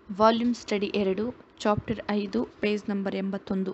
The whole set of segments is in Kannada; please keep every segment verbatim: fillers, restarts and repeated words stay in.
ವಾಲ್ಯೂಮ್ ಸ್ಟಡಿ ಎರಡು, ಚಾಪ್ಟರ್ ಐದು, ಪೇಜ್ ನಂಬರ್ ಎಂಬತ್ತೊಂದು.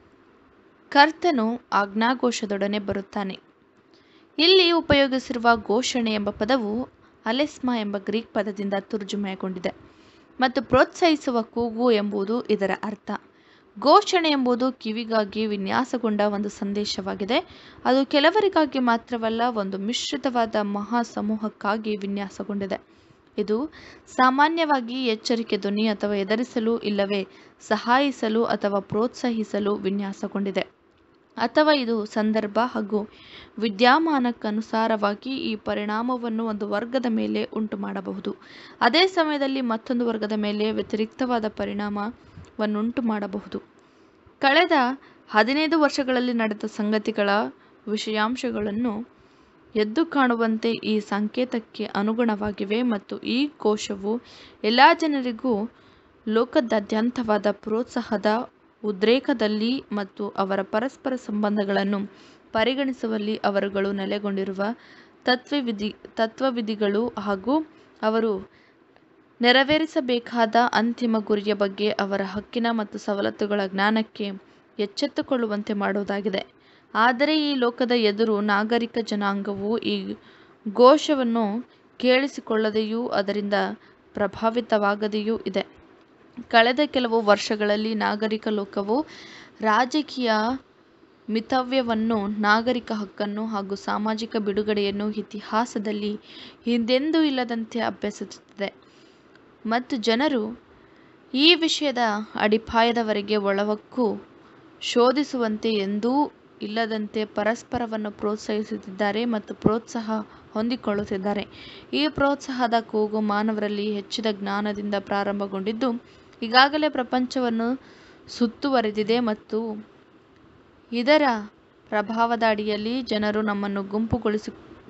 ಕರ್ತನು ಆಜ್ಞಾಘೋಷದೊಡನೆ ಬರುತ್ತಾನೆ. ಇಲ್ಲಿ ಉಪಯೋಗಿಸಿರುವ ಘೋಷಣೆ ಎಂಬ ಪದವು ಅಲೆಸ್ಮಾ ಎಂಬ ಗ್ರೀಕ್ ಪದದಿಂದ ತರ್ಜುಮೆಗೊಂಡಿದೆ ಮತ್ತು ಪ್ರೋತ್ಸಾಹಿಸುವ ಕೂಗು ಎಂಬುದು ಇದರ ಅರ್ಥ. ಘೋಷಣೆ ಎಂಬುದು ಕಿವಿಗಾಗಿ ವಿನ್ಯಾಸಗೊಂಡ ಒಂದು ಸಂದೇಶವಾಗಿದೆ. ಅದು ಕೆಲವರಿಗಾಗಿ ಮಾತ್ರವಲ್ಲ, ಒಂದು ಮಿಶ್ರಿತವಾದ ಮಹಾ ಸಮೂಹಕ್ಕಾಗಿ ವಿನ್ಯಾಸಗೊಂಡಿದೆ. ಇದು ಸಾಮಾನ್ಯವಾಗಿ ಎಚ್ಚರಿಕೆ ಧ್ವನಿ ಅಥವಾ ಎದುರಿಸಲು ಇಲ್ಲವೇ ಸಹಾಯಿಸಲು ಅಥವಾ ಪ್ರೋತ್ಸಾಹಿಸಲು ವಿನ್ಯಾಸಗೊಂಡಿದೆ, ಅಥವಾ ಇದು ಸಂದರ್ಭ ಹಾಗೂ ವಿದ್ಯಮಾನಕ್ಕನುಸಾರವಾಗಿ ಈ ಪರಿಣಾಮವನ್ನು ಒಂದು ವರ್ಗದ ಮೇಲೆ ಉಂಟು ಮಾಡಬಹುದು, ಅದೇ ಸಮಯದಲ್ಲಿ ಮತ್ತೊಂದು ವರ್ಗದ ಮೇಲೆ ವ್ಯತಿರಿಕ್ತವಾದ ಪರಿಣಾಮವನ್ನುಂಟು ಮಾಡಬಹುದು. ಕಳೆದ ಹದಿನೈದು ವರ್ಷಗಳಲ್ಲಿ ನಡೆದ ಸಂಗತಿಗಳ ವಿಷಯಾಂಶಗಳನ್ನು ಎದ್ದು ಕಾಣುವಂತೆ ಈ ಸಂಕೇತಕ್ಕೆ ಅನುಗುಣವಾಗಿವೆ ಮತ್ತು ಈ ಕೋಶವು ಎಲ್ಲ ಜನರಿಗೂ ಲೋಕದಾದ್ಯಂತವಾದ ಪ್ರೋತ್ಸಾಹದ ಉದ್ರೇಕದಲ್ಲಿ ಮತ್ತು ಅವರ ಪರಸ್ಪರ ಸಂಬಂಧಗಳನ್ನು ಪರಿಗಣಿಸುವಲ್ಲಿ ಅವರುಗಳು ನೆಲೆಗೊಂಡಿರುವ ತತ್ವವಿಧಿ ತತ್ವವಿಧಿಗಳು ಹಾಗೂ ಅವರು ನೆರವೇರಿಸಬೇಕಾದ ಅಂತಿಮ ಗುರಿಯ ಬಗ್ಗೆ ಅವರ ಹಕ್ಕಿನ ಮತ್ತು ಸವಲತ್ತುಗಳ ಜ್ಞಾನಕ್ಕೆ ಎಚ್ಚೆತ್ತುಕೊಳ್ಳುವಂತೆ ಮಾಡುವುದಾಗಿದೆ. ಆದರೆ ಈ ಲೋಕದ ಎದುರು ನಾಗರಿಕ ಜನಾಂಗವು ಈ ಘೋಷವನ್ನು ಕೇಳಿಸಿಕೊಳ್ಳದೆಯೂ ಅದರಿಂದ ಪ್ರಭಾವಿತವಾಗದೆಯೂ ಇದೆ. ಕಳೆದ ಕೆಲವು ವರ್ಷಗಳಲ್ಲಿ ನಾಗರಿಕ ಲೋಕವು ರಾಜಕೀಯ ಮಿತವ್ಯಯವನ್ನು, ನಾಗರಿಕ ಹಕ್ಕನ್ನು ಹಾಗೂ ಸಾಮಾಜಿಕ ಬಿಡುಗಡೆಯನ್ನು ಇತಿಹಾಸದಲ್ಲಿ ಹಿಂದೆಂದೂ ಇಲ್ಲದಂತೆ ಅಭ್ಯಸಿಸುತ್ತಿದೆ ಮತ್ತು ಜನರು ಈ ವಿಷಯದ ಅಡಿಪಾಯದವರೆಗೆ ಒಳಹೊಕ್ಕು ಶೋಧಿಸುವಂತೆ ಎಂದೂ ಇಲ್ಲದಂತೆ ಪರಸ್ಪರವನ್ನು ಪ್ರೋತ್ಸಾಹಿಸುತ್ತಿದ್ದಾರೆ ಮತ್ತು ಪ್ರೋತ್ಸಾಹ ಹೊಂದಿಕೊಳ್ಳುತ್ತಿದ್ದಾರೆ. ಈ ಪ್ರೋತ್ಸಾಹದ ಕೂಗು ಮಾನವರಲ್ಲಿ ಹೆಚ್ಚಿದ ಜ್ಞಾನದಿಂದ ಪ್ರಾರಂಭಗೊಂಡಿದ್ದು ಈಗಾಗಲೇ ಪ್ರಪಂಚವನ್ನು ಸುತ್ತುವರೆದಿದೆ ಮತ್ತು ಇದರ ಪ್ರಭಾವದ ಅಡಿಯಲ್ಲಿ ಜನರು ನಮ್ಮನ್ನು ಗುಂಪುಗೊಳಿಸಿ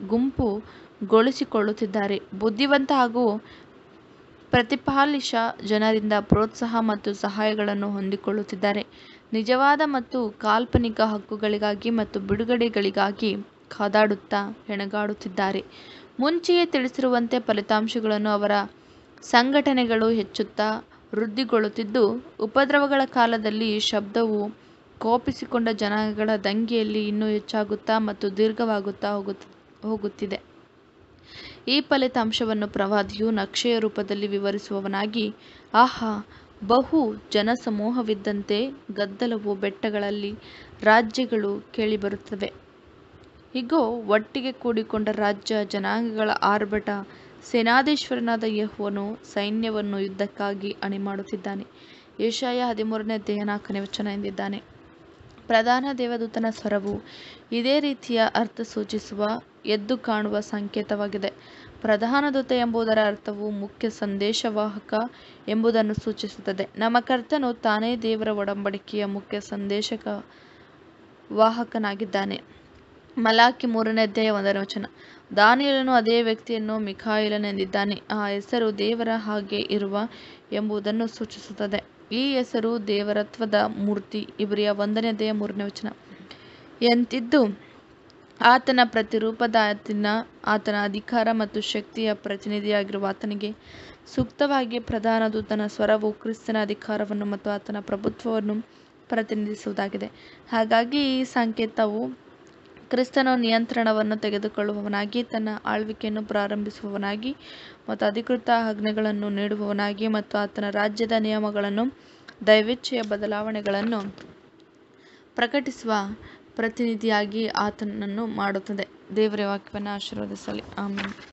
ಗುಂಪುಗೊಳಿಸಿಕೊಳ್ಳುತ್ತಿದ್ದಾರೆ. ಬುದ್ಧಿವಂತ ಹಾಗೂ ಪ್ರತಿಫಾಲಿಶ ಜನರಿಂದ ಪ್ರೋತ್ಸಾಹ ಮತ್ತು ಸಹಾಯಗಳನ್ನು ಹೊಂದಿಕೊಳ್ಳುತ್ತಿದ್ದಾರೆ. ನಿಜವಾದ ಮತ್ತು ಕಾಲ್ಪನಿಕ ಹಕ್ಕುಗಳಿಗಾಗಿ ಮತ್ತು ಬಿಡುಗಡೆಗಳಿಗಾಗಿ ಕಾದಾಡುತ್ತಾ ಹೆಣಗಾಡುತ್ತಿದ್ದಾರೆ. ಮುಂಚೆಯೇ ತಿಳಿಸಿರುವಂತೆ ಫಲಿತಾಂಶಗಳನ್ನು ಅವರ ಸಂಘಟನೆಗಳು ಹೆಚ್ಚುತ್ತಾ ವೃದ್ಧಿಗೊಳ್ಳುತ್ತಿದ್ದು, ಉಪದ್ರವಗಳ ಕಾಲದಲ್ಲಿ ಶಬ್ದವು ಕೋಪಿಸಿಕೊಂಡ ಜನಾಂಗಗಳ ದಂಗೆಯಲ್ಲಿ ಇನ್ನೂ ಹೆಚ್ಚಾಗುತ್ತಾ ಮತ್ತು ದೀರ್ಘವಾಗುತ್ತಾ ಹೋಗುತ್ತಿದೆ. ಈ ಫಲಿತಾಂಶವನ್ನು ಪ್ರವಾದಿಯು ನಕ್ಷೆಯ ರೂಪದಲ್ಲಿ ವಿವರಿಸುವವನಾಗಿ, ಆಹಾ, ಬಹು ಜನಸಮೂಹವಿದ್ದಂತೆ ಗದ್ದಲವು ಬೆಟ್ಟಗಳಲ್ಲಿ ರಾಜ್ಯಗಳು ಕೇಳಿಬರುತ್ತವೆ. ಇಗೋ, ಒಟ್ಟಿಗೆ ಕೂಡಿಕೊಂಡ ರಾಜ್ಯ ಜನಾಂಗಗಳ ಆರ್ಭಟ, ಸೇನಾಧೀಶ್ವರನಾದ ಯೆಹೋವನು ಸೈನ್ಯವನ್ನು ಯುದ್ಧಕ್ಕಾಗಿ ಅಣಿಮಾಡುತ್ತಿದ್ದಾನೆ. ಯೆಶಾಯ ಹದಿಮೂರನೇ ಅಧ್ಯಾಯ ನಾಲ್ಕನೇ ವಚನ ಎಂದಿದ್ದಾನೆ. ಪ್ರಧಾನ ದೇವದೂತನ ಸ್ವರವು ಇದೇ ರೀತಿಯ ಅರ್ಥ ಸೂಚಿಸುವ ಎದ್ದು ಕಾಣುವ ಸಂಕೇತವಾಗಿದೆ. ಪ್ರಧಾನ ದೂತ ಎಂಬುದರ ಅರ್ಥವು ಮುಖ್ಯ ಸಂದೇಶವಾಹಕ ಎಂಬುದನ್ನು ಸೂಚಿಸುತ್ತದೆ. ನಮ್ಮ ಕರ್ತನು ತಾನೇ ದೇವರ ಒಡಂಬಡಿಕೆಯ ಮುಖ್ಯ ಸಂದೇಶಕ ವಾಹಕನಾಗಿದ್ದಾನೆ. ಮಲಾಕಿ ಮೂರನೇ ಅಧ್ಯಾಯ ಒಂದನೇ ವಚನ. ದಾನಿಯೇಲನು ಅದೇ ವ್ಯಕ್ತಿಯನ್ನು ಮಿಖಾಯೇಲನೆಂದಿದ್ದಾನೆ. ಆ ಹೆಸರು ದೇವರ ಹಾಗೆ ಇರುವ ಎಂಬುದನ್ನು ಸೂಚಿಸುತ್ತದೆ. ಈ ಹೆಸರು ದೇವರತ್ವದ ಮೂರ್ತಿ, ಇಬ್ರಿಯ ಒಂದನೇ ಅಧ್ಯಾಯ ಮೂರನೇ ವಚನ ಎಂತಿದ್ದು, ಆತನ ಪ್ರತಿರೂಪದ ಆತನ ಆತನ ಅಧಿಕಾರ ಮತ್ತು ಶಕ್ತಿಯ ಪ್ರತಿನಿಧಿಯಾಗಿರುವ ಆತನಿಗೆ ಸೂಕ್ತವಾಗಿ ಪ್ರಧಾನ ದೂತನ ಸ್ವರವು ಕ್ರಿಸ್ತನ ಅಧಿಕಾರವನ್ನು ಮತ್ತು ಆತನ ಪ್ರಭುತ್ವವನ್ನು ಪ್ರತಿನಿಧಿಸುವುದಾಗಿದೆ. ಹಾಗಾಗಿ ಈ ಸಂಕೇತವು ಕ್ರಿಸ್ತನು ನಿಯಂತ್ರಣವನ್ನು ತೆಗೆದುಕೊಳ್ಳುವವನಾಗಿ, ತನ್ನ ಆಳ್ವಿಕೆಯನ್ನು ಪ್ರಾರಂಭಿಸುವವನಾಗಿ ಮತ್ತು ಅಧಿಕೃತ ಆಜ್ಞೆಗಳನ್ನು ನೀಡುವವನಾಗಿ ಮತ್ತು ಆತನ ರಾಜ್ಯದ ನಿಯಮಗಳನ್ನು ದೈವೇಚ್ಛೆಯ ಬದಲಾವಣೆಗಳನ್ನು ಪ್ರಕಟಿಸುವ ಪ್ರತಿನಿಧಿಯಾಗಿ ಆತನನ್ನು ಮಾಡುತ್ತದೆ. ದೇವರ ವಾಕ್ಯವನ್ನು ಆಶೀರ್ವದಿಸಲಿ. ಆಮೆನ್.